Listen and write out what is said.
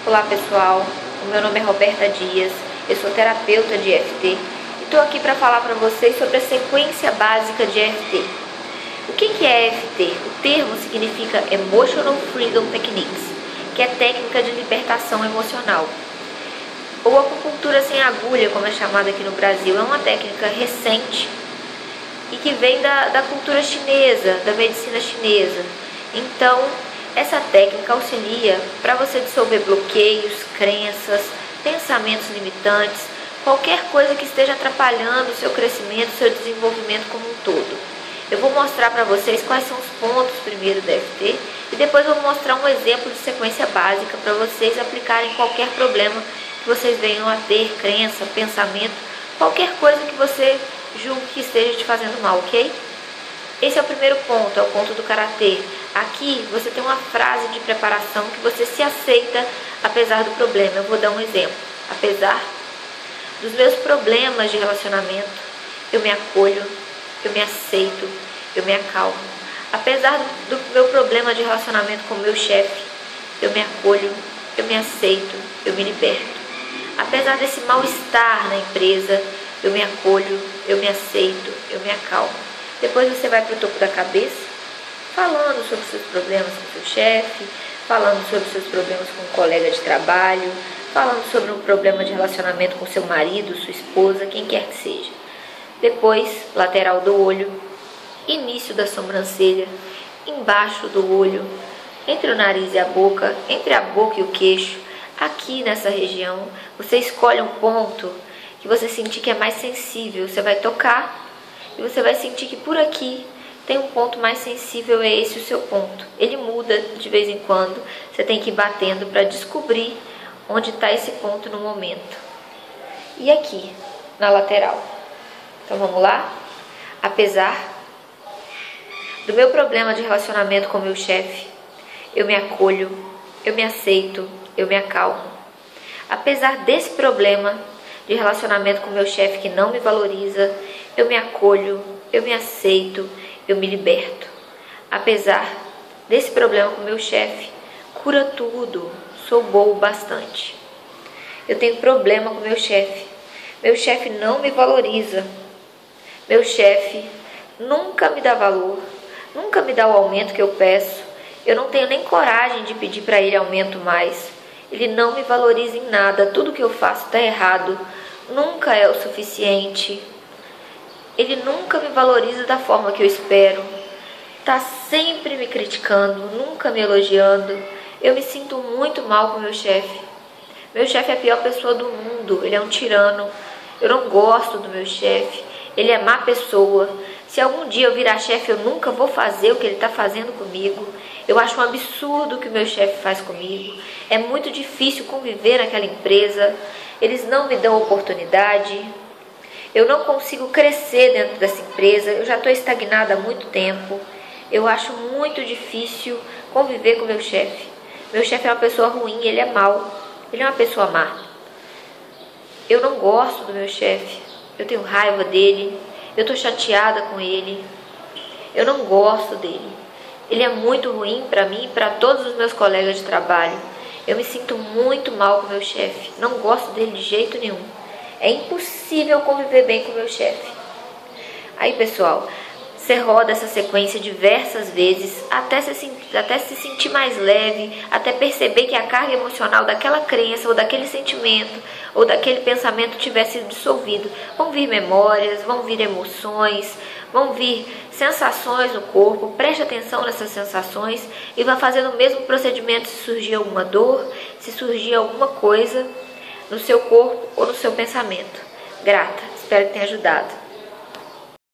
Olá pessoal, o meu nome é Roberta Dias, eu sou terapeuta de EFT e estou aqui para falar para vocês sobre a sequência básica de EFT. O que é EFT? O termo significa Emotional Freedom Techniques, que é técnica de libertação emocional. Ou acupuntura sem agulha, como é chamada aqui no Brasil, é uma técnica recente e que vem da cultura chinesa, da medicina chinesa. Então, essa técnica auxilia para você dissolver bloqueios, crenças, pensamentos limitantes, qualquer coisa que esteja atrapalhando o seu crescimento, o seu desenvolvimento como um todo. Eu vou mostrar para vocês quais são os pontos primeiro da EFT e depois vou mostrar um exemplo de sequência básica para vocês aplicarem em qualquer problema que vocês venham a ter, crença, pensamento, qualquer coisa que você julgue que esteja te fazendo mal, ok? Esse é o primeiro ponto, é o ponto do karatê. Aqui você tem uma frase de preparação que você se aceita apesar do problema. Eu vou dar um exemplo. Apesar dos meus problemas de relacionamento, eu me acolho, eu me aceito, eu me acalmo. Apesar do meu problema de relacionamento com o meu chefe, eu me acolho, eu me aceito, eu me liberto. Apesar desse mal-estar na empresa, eu me acolho, eu me aceito, eu me acalmo. Depois você vai para o topo da cabeça, falando sobre seus problemas com seu chefe, falando sobre seus problemas com um colega de trabalho, falando sobre um problema de relacionamento com seu marido, sua esposa, quem quer que seja. Depois, lateral do olho, início da sobrancelha, embaixo do olho, entre o nariz e a boca, entre a boca e o queixo, aqui nessa região, você escolhe um ponto que você sentir que é mais sensível, você vai tocar e você vai sentir que por aqui tem um ponto mais sensível, é esse o seu ponto. Ele muda de vez em quando, você tem que ir batendo para descobrir onde está esse ponto no momento. E aqui, na lateral. Então vamos lá? Apesar do meu problema de relacionamento com o meu chefe, eu me acolho, eu me aceito, eu me acalmo. Apesar desse problema de relacionamento com o meu chefe que não me valoriza, eu me acolho, eu me aceito, eu me liberto. Apesar desse problema com o meu chefe, cura tudo, sou boa o bastante. Eu tenho problema com o meu chefe não me valoriza, meu chefe nunca me dá valor, nunca me dá o aumento que eu peço, eu não tenho nem coragem de pedir para ele aumento mais, ele não me valoriza em nada, tudo que eu faço está errado, nunca é o suficiente. Ele nunca me valoriza da forma que eu espero. Tá sempre me criticando, nunca me elogiando. Eu me sinto muito mal com meu chefe. Meu chefe é a pior pessoa do mundo. Ele é um tirano. Eu não gosto do meu chefe. Ele é má pessoa. Se algum dia eu virar chefe, eu nunca vou fazer o que ele está fazendo comigo. Eu acho um absurdo o que o meu chefe faz comigo. É muito difícil conviver naquela empresa. Eles não me dão oportunidade. Eu não consigo crescer dentro dessa empresa, eu já estou estagnada há muito tempo. Eu acho muito difícil conviver com meu chefe. Meu chefe é uma pessoa ruim, ele é mau, ele é uma pessoa má. Eu não gosto do meu chefe, eu tenho raiva dele, eu estou chateada com ele. Eu não gosto dele. Ele é muito ruim para mim e para todos os meus colegas de trabalho. Eu me sinto muito mal com meu chefe, não gosto dele de jeito nenhum. É impossível conviver bem com o meu chefe. Aí, pessoal, você roda essa sequência diversas vezes até se sentir mais leve, até perceber que a carga emocional daquela crença ou daquele sentimento ou daquele pensamento tiver sido dissolvido. Vão vir memórias, vão vir emoções, vão vir sensações no corpo. Preste atenção nessas sensações e vá fazendo o mesmo procedimento se surgir alguma dor, se surgir alguma coisa no seu corpo ou no seu pensamento. Grata, espero que tenha ajudado.